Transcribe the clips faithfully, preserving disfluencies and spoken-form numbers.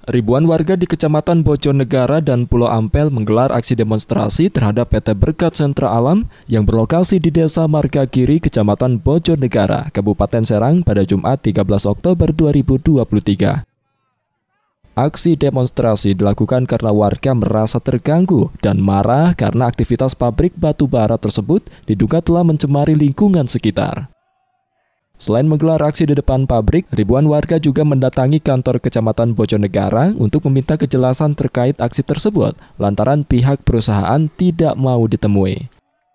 Ribuan warga di Kecamatan Bojonegara dan Pulau Ampel menggelar aksi demonstrasi terhadap P T Berkat Sentra Alam yang berlokasi di Desa Margagiri, Kecamatan Bojonegara, Kabupaten Serang pada Jumat tiga belas Oktober dua ribu dua puluh tiga. Aksi demonstrasi dilakukan karena warga merasa terganggu dan marah karena aktivitas pabrik batu bara tersebut diduga telah mencemari lingkungan sekitar. Selain menggelar aksi di depan pabrik, ribuan warga juga mendatangi kantor Kecamatan Bojonegara untuk meminta kejelasan terkait aksi tersebut lantaran pihak perusahaan tidak mau ditemui.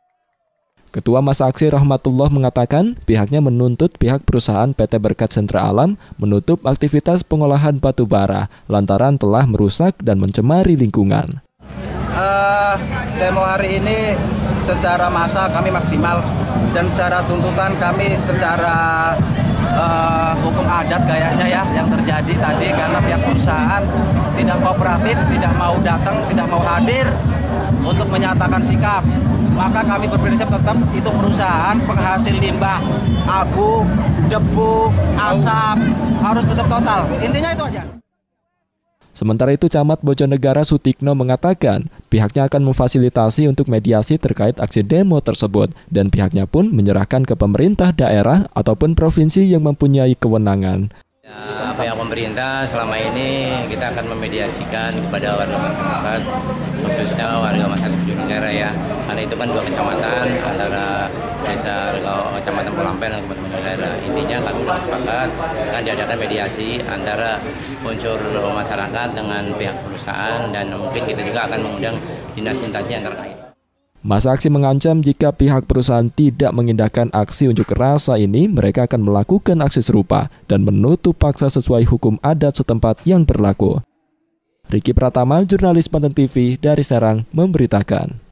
Ketua Masa Aksi Rahmatullah mengatakan pihaknya menuntut pihak perusahaan P T Berkat Sentra Alam menutup aktivitas pengolahan batu bara lantaran telah merusak dan mencemari lingkungan. Uh, demo hari ini secara massa kami maksimal dan secara tuntutan kami secara uh, hukum adat kayaknya ya yang terjadi tadi karena pihak perusahaan tidak kooperatif, tidak mau datang, tidak mau hadir untuk menyatakan sikap. Maka kami berprinsip tetap itu perusahaan penghasil limbah, abu, debu, asap harus tutup total. Intinya itu aja. Sementara itu, Camat Bojonegara Sutikno mengatakan pihaknya akan memfasilitasi untuk mediasi terkait aksi demo tersebut dan pihaknya pun menyerahkan ke pemerintah daerah ataupun provinsi yang mempunyai kewenangan. Ya, pihak pemerintah selama ini kita akan memediasikan kepada warga masyarakat, khususnya warga masyarakat Bojonegara ya, karena itu kan dua kecamatan antara desa Kecamatan Pulau Ampel dan Kabupaten Bojonegara. Intinya kami sudah sepakat akan diadakan mediasi antara unsur masyarakat dengan pihak perusahaan dan mungkin kita juga akan mengundang dinas-instansi yang terkait. Masa aksi mengancam jika pihak perusahaan tidak mengindahkan aksi unjuk rasa ini, mereka akan melakukan aksi serupa dan menutup paksa sesuai hukum adat setempat yang berlaku. Riki Pratama, jurnalis Banten T V dari Serang, memberitakan.